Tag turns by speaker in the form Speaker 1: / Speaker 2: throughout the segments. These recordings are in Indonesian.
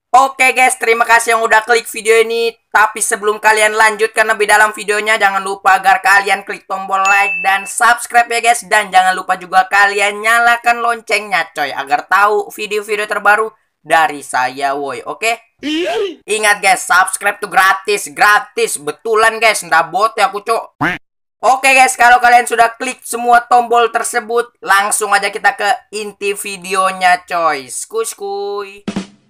Speaker 1: Oke guys, terima kasih yang udah klik video ini. Tapi sebelum kalian lanjutkan lebih dalam videonya, jangan lupa agar kalian klik tombol like dan subscribe ya guys. Dan jangan lupa juga kalian nyalakan loncengnya coy, agar tahu video-video terbaru dari saya woy. Oke? Ingat guys, subscribe tuh gratis, gratis. Betulan guys, nggak bot ya aku cok. Oke guys, kalau kalian sudah klik semua tombol tersebut, langsung aja kita ke inti videonya coy. Skuy.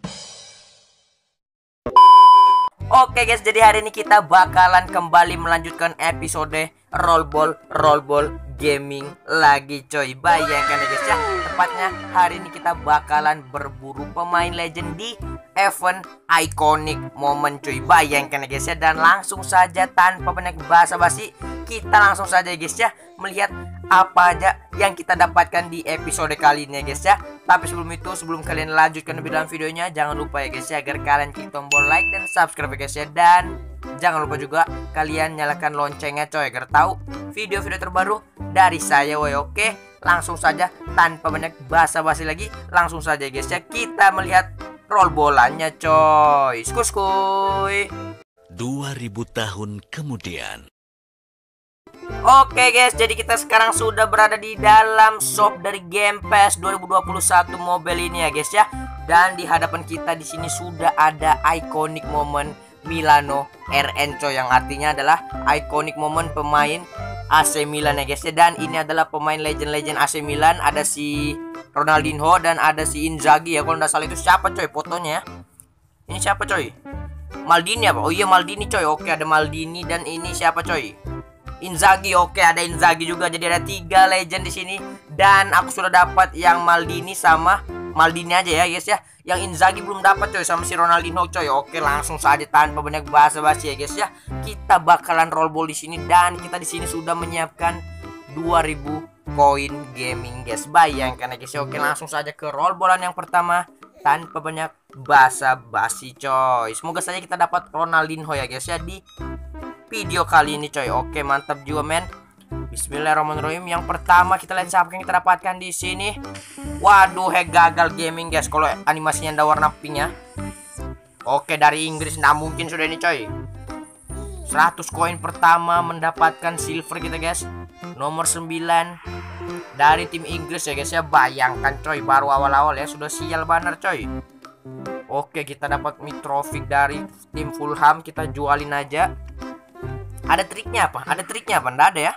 Speaker 1: Oke guys, jadi hari ini kita bakalan kembali melanjutkan episode rollball gaming lagi coy. Bayangkan ya guys ya, tepatnya hari ini kita bakalan berburu pemain legend di event iconic moment coy. Bayangkan ya guys ya, dan langsung saja tanpa banyak basa-basi, kita langsung saja guys ya melihat apa aja yang kita dapatkan di episode kali ini ya guys ya. Tapi sebelum itu, sebelum kalian lanjutkan lebih dalam videonya, jangan lupa ya guys ya agar kalian klik tombol like dan subscribe ya guys ya. Dan jangan lupa juga kalian nyalakan loncengnya coy, agar tahu video-video terbaru dari saya woy. Oke, langsung saja tanpa banyak basa-basi lagi, langsung saja guys ya kita melihat roll bolanya coy. Skuy.
Speaker 2: 2000 tahun kemudian.
Speaker 1: Oke guys, jadi kita sekarang sudah berada di dalam shop dari Game Pass 2021 Mobile ini ya guys ya. Dan di hadapan kita di sini sudah ada iconic moment Milano RN coy, yang artinya adalah iconic moment pemain AC Milan ya guys ya. Dan ini adalah pemain legend-legend AC Milan, ada si Ronaldinho dan ada si Inzaghi ya. Kalau nggak salah itu siapa coy fotonya ya? Ini siapa coy? Maldini apa? Oh iya Maldini coy. Oke, ada Maldini dan ini siapa coy? Inzaghi. Oke, ada Inzaghi juga. Jadi ada 3 legend di sini. Dan aku sudah dapat yang Maldini sama Maldini aja ya guys ya. Yang Inzaghi belum dapat coy, sama si Ronaldinho coy. Oke, langsung saja tanpa banyak basa-basi ya guys ya. Kita bakalan roll ball di sini, dan kita di sini sudah menyiapkan 2000 koin gaming guys. Bayangkan ya guys ya. Oke, langsung saja ke roll ballan yang pertama tanpa banyak basa-basi coy. Semoga saja kita dapat Ronaldinho ya guys ya di video kali ini coy. Oke, mantap juga men. Bismillahirrahmanirrahim. Yang pertama kita lihat siapa yang kita dapatkan di sini. Waduh, gagal gaming guys kalau animasinya ada warna pink ya. Oke, dari Inggris, nah mungkin sudah ini coy. 100 koin pertama mendapatkan silver kita guys. Nomor 9 dari tim Inggris ya guys ya. Bayangkan coy, baru awal-awal ya sudah sial banner coy. Oke, kita dapat Mitrovic dari tim Fulham, kita jualin aja. Ada triknya apa? Ada triknya apa? Nggak ada ya?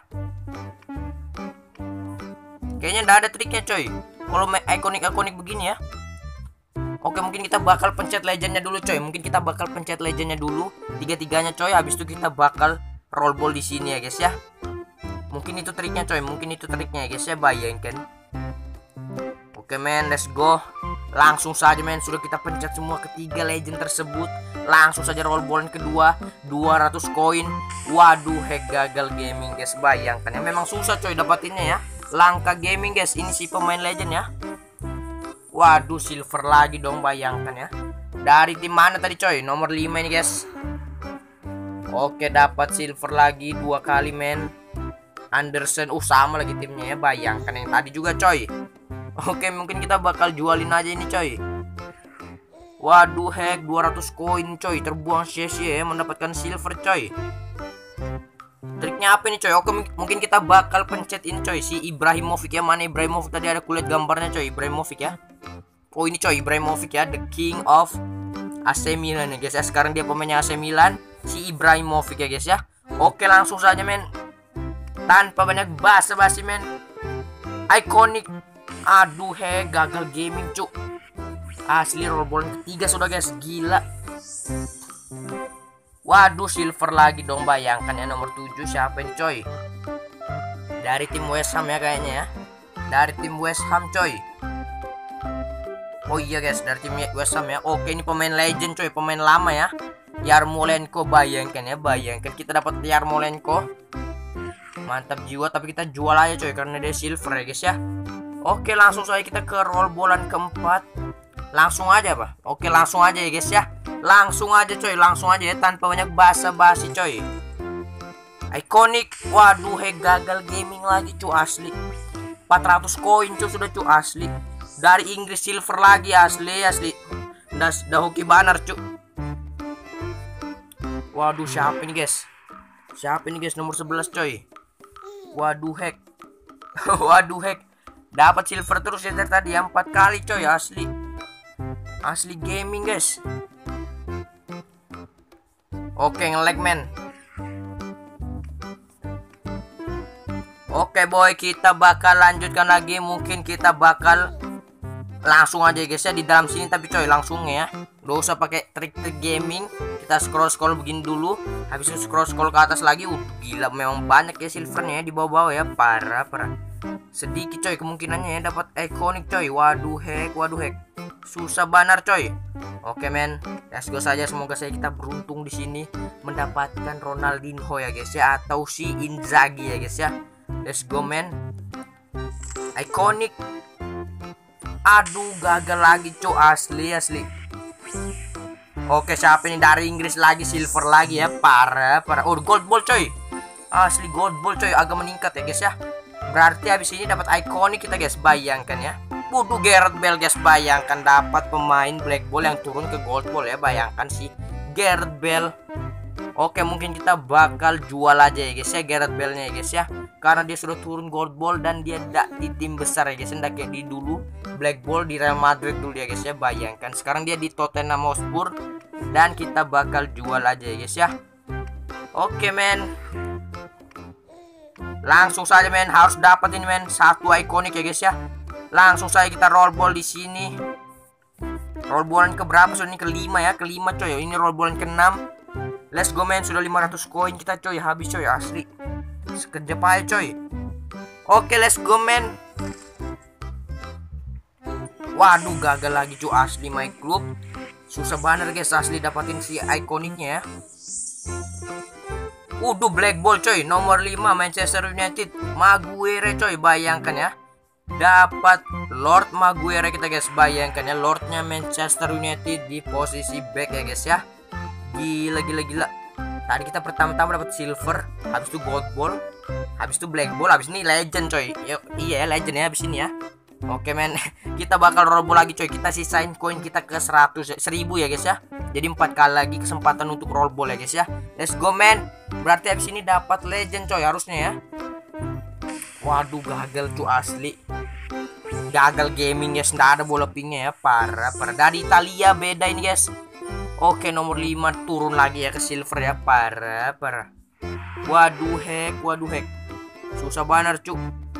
Speaker 1: Kayaknya nggak ada triknya coy. Kalau ikonik begini ya. Oke, mungkin kita bakal pencet legendnya dulu coy. Mungkin kita bakal pencet legendnya dulu, 3-3-nya coy. Habis itu kita bakal roll ball di sini ya guys ya. Mungkin itu triknya coy. Mungkin itu triknya ya guys ya. Bayangkan. Oke men, let's go. Langsung saja men, sudah kita pencet semua ketiga legend tersebut. Langsung saja roll ballan kedua, 200 koin. Waduh, gagal gaming guys. Bayangkan ya, memang susah coy dapatinnya ya. Langka gaming guys, ini si pemain legend ya. Waduh, silver lagi dong, bayangkan ya. Dari tim mana tadi coy? Nomor 5 ini guys. Oke, dapat silver lagi 2 kali men. Anderson, sama lagi timnya ya. Bayangkan yang tadi juga coy. Oke, mungkin kita bakal jualin aja ini coy. Waduh, 200 koin coy, terbuang sia-sia ya mendapatkan silver coy. Triknya apa ini coy? Oke, mungkin kita bakal pencet ini coy, si Ibrahimovic ya. Mana Ibrahimovic tadi? Ada kulit gambarnya coy, Ibrahimovic ya. Oh ini coy, Ibrahimovic ya, the king of AC Milan ya guys ya. Sekarang dia pemainnya AC Milan, si Ibrahimovic ya guys ya. Oke, langsung saja men, tanpa banyak basa-basi men. Iconic. Aduh, gagal gaming cuk. Asli roll ball ketiga sudah guys, gila. Waduh, silver lagi dong. Bayangkan ya, nomor 7 siapa ini coy? Dari tim West Ham ya kayaknya ya. Dari tim West Ham coy. Oh iya guys, dari tim West Ham ya. Oke, ini pemain legend coy, pemain lama ya. Yarmolenko, bayangkan ya, bayangkan kita dapat Yarmolenko. Mantap jiwa, tapi kita jual aja coy karena dia silver ya guys ya. Oke, langsung saja kita ke roll ballan keempat. Langsung aja apa? Oke, langsung aja ya guys ya. Langsung aja coy, langsung aja ya tanpa banyak basa-basi coy. Iconic. Waduh, gagal gaming lagi cuy, asli. 400 koin cuy sudah cuy, asli. Dari Inggris silver lagi, asli. Nggak Dah hoki banar cuk. Waduh, siapa ini guys? Siapa ini guys, nomor 11 coy. Waduh hack. Waduh hack. Dapat silver terus ya dari tadi ya, 4 kali coy, asli. Asli gaming guys. Oke, nge-lag men. Oke boy, kita bakal lanjutkan lagi. Mungkin kita bakal langsung aja guys ya di dalam sini, tapi coy langsung ya. Gak usah pakai trik-trik gaming. Kita scroll begini dulu. Habis itu scroll ke atas lagi. Gila, memang banyak ya silvernya ya di bawah-bawah ya. Parah. Sedikit coy kemungkinannya ya dapat iconic coy. Waduh hack. Susah banar coy. Oke men, let's go saja. Semoga kita beruntung di sini mendapatkan Ronaldinho ya guys ya, atau si Inzaghi ya guys ya. Let's go men. Iconic. Aduh, gagal lagi coy, asli. Oke, siapa ini dari Inggris lagi, silver lagi ya. Parah. Oh, gold ball coy. Asli gold ball coy, agak meningkat ya guys ya. Berarti habis ini dapat iconic kita guys, bayangkan ya. Waduh, Gareth Bale guys, bayangkan dapat pemain black ball yang turun ke gold ball ya, bayangkan sih Gareth Bale. Oke, mungkin kita bakal jual aja ya guys ya Gareth Bale-nya ya guys ya, karena dia sudah turun gold ball dan dia tidak di tim besar ya guys, tidak kayak di dulu black ball di Real Madrid dulu ya guys ya. Bayangkan sekarang dia di Tottenham Hotspur dan kita bakal jual aja ya guys ya. Oke men, langsung saja men, harus dapat ini men, satu iconic ya guys ya. Langsung saja kita roll ball di sini. Roll ballan ke berapa? So ini kelima ya, kelima coy. Ini roll ballan ke-6. Let's go men, sudah 500 koin kita coy, habis coy, asli. Sekejap aja coy. Oke, let's go men. Waduh, gagal lagi cuy, asli my club. Susah banget guys asli dapatin si ikoniknya ya. Black ball coy, nomor 5 Manchester United, Maguire coy, bayangkan ya. Dapat Lord Maguire kita guys, bayangkan ya, Lordnya Manchester United di posisi back ya guys ya. Gila. Tadi kita pertama-tama dapat silver, habis itu gold ball, habis itu black ball, habis ini legend coy. Iya legend ya habis ini ya. Oke men, kita bakal roll ball lagi coy. Kita sisain koin kita ke 1000 ya guys ya. Jadi 4 kali lagi kesempatan untuk roll ball ya guys ya. Let's go men. Berarti habis ini dapat legend coy harusnya ya. Waduh, gagal cuy, asli. Gagal gaming guys, nggak ada bola pinknya ya. Parah. Dari Italia beda ini guys. Oke, nomor 5 turun lagi ya ke silver ya. Parah. Waduh hack. Susah banget cuy.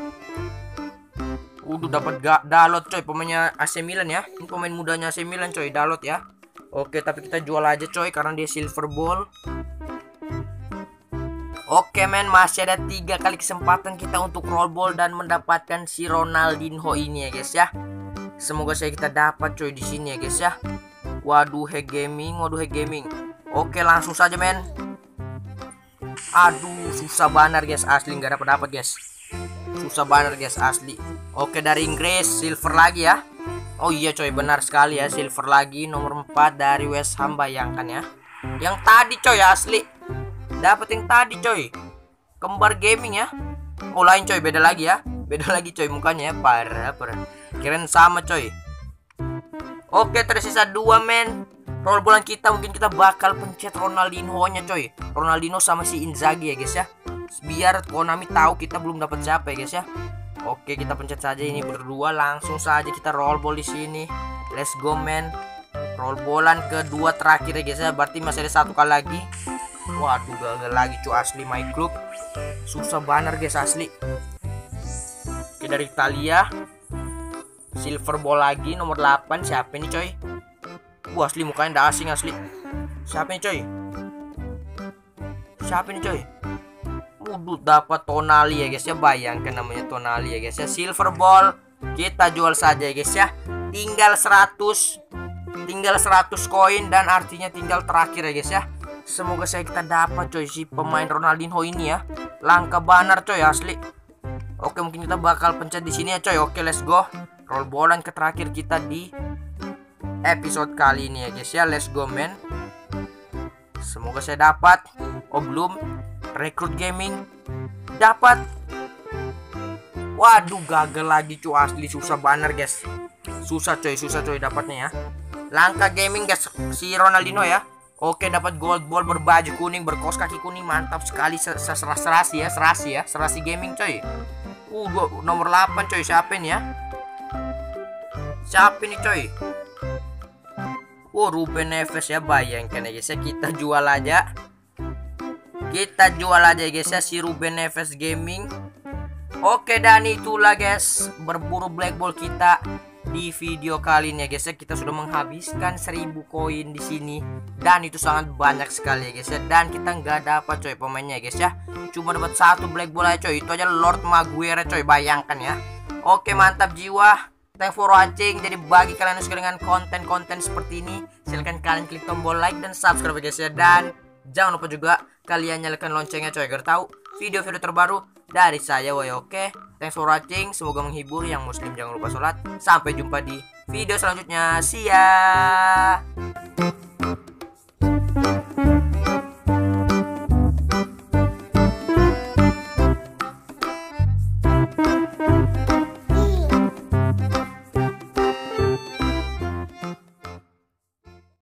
Speaker 1: Dapat Dalot coy, pemainnya AC Milan ya. Ini pemain mudanya AC Milan coy, Dalot ya. Oke, tapi kita jual aja coy karena dia silver ball. Oke men, masih ada 3 kali kesempatan kita untuk roll ball dan mendapatkan si Ronaldinho ini ya guys ya. Semoga kita dapat coy di sini ya guys ya. Waduh hack gaming. Oke, langsung saja men. Aduh, susah banget guys, asli nggak dapat guys. Susah banget guys asli. Oke, dari Inggris silver lagi ya. Oh iya coy, benar sekali ya, silver lagi nomor 4 dari West Ham, bayangkan ya. Yang tadi coy asli. Dapat yang tadi coy, kembar gaming ya. Oh lain coy, beda lagi ya. Beda lagi coy mukanya ya, parah. Kirain sama coy. Oke, tersisa 2 men. Roll ballan kita, mungkin kita bakal pencet Ronaldinho nya coy. Ronaldinho sama si Inzaghi ya guys ya. Biar Konami tahu kita belum dapat siapa ya guys ya. Oke, kita pencet saja ini berdua, langsung saja kita roll ball di sini. Let's go men. Roll ballan kedua terakhir ya guys ya. Berarti masih ada 1 kali lagi. Waduh, gagal lagi cuy, asli my club. Susah banget guys asli. Oke, dari Italia silver ball lagi nomor 8. Siapa ini coy? Asli mukanya udah asing asli. Siapa ini coy? Dapat Tonali ya guys ya, bayangkan namanya Tonali ya guys ya. Silver ball kita jual saja ya guys ya. Tinggal 100 koin dan artinya tinggal terakhir ya guys ya. Semoga kita dapat coy si pemain Ronaldinho ini ya. Langka banar coy asli. Oke, mungkin kita bakal pencet di sini ya coy. Oke, let's go. Roll ballan ke terakhir kita di episode kali ini ya guys ya. Let's go men. Semoga dapat. Oh belum. Recruit gaming dapat. Waduh, gagal lagi cuy, asli susah banget guys. Susah coy dapatnya ya. Langka Gaming guys, si Ronaldinho ya. Oke, dapat gold ball berbaju kuning, berkaos kaki kuning, mantap sekali. Serasi ya, serasi gaming coy. Nomor 8 coy, siapa ini ya? Siapa ini coy? Ruben Neves ya, bayangkan ya guys ya, kita jual aja. Kita jual aja guys ya si Ruben Neves Gaming. Oke, dan itulah guys berburu black ball kita di video kali ini ya guys ya. Kita sudah menghabiskan 1000 koin di sini dan itu sangat banyak sekali ya guys ya. Dan kita nggak dapat coy pemainnya ya guys ya. Cuma dapat 1 black ball aja coy. Itu aja Lord Maguire coy, bayangkan ya. Oke, mantap jiwa. Thanks for watching. Jadi bagi kalian yang suka dengan konten-konten seperti ini, silahkan kalian klik tombol like dan subscribe ya guys ya. Dan jangan lupa juga kalian nyalakan loncengnya coy agar tahu video-video terbaru dari saya woy. Oke, thanks for watching. Semoga menghibur. Yang muslim jangan lupa sholat. Sampai jumpa di video selanjutnya. See ya.